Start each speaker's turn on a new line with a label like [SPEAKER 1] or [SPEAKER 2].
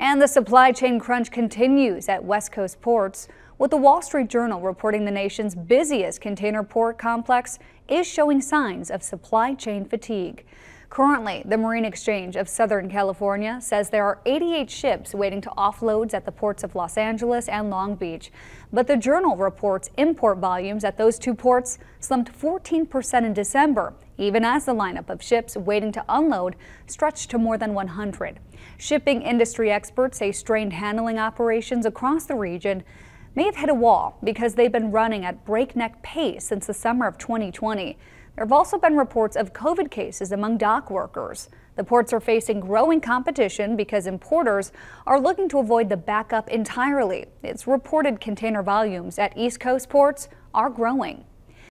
[SPEAKER 1] And the supply chain crunch continues at West Coast ports, with the Wall Street Journal reporting the nation's busiest container port complex is showing signs of supply chain fatigue. Currently, the Marine Exchange of Southern California says there are 88 ships waiting to offloads at the ports of Los Angeles and Long Beach. But the Journal reports import volumes at those two ports slumped 14% in December, even as the lineup of ships waiting to unload stretched to more than 100. Shipping industry experts say strained handling operations across the region may have hit a wall because they've been running at breakneck pace since the summer of 2020. There have also been reports of COVID cases among dock workers. The ports are facing growing competition because importers are looking to avoid the backup entirely. It's reported container volumes at East Coast ports are growing.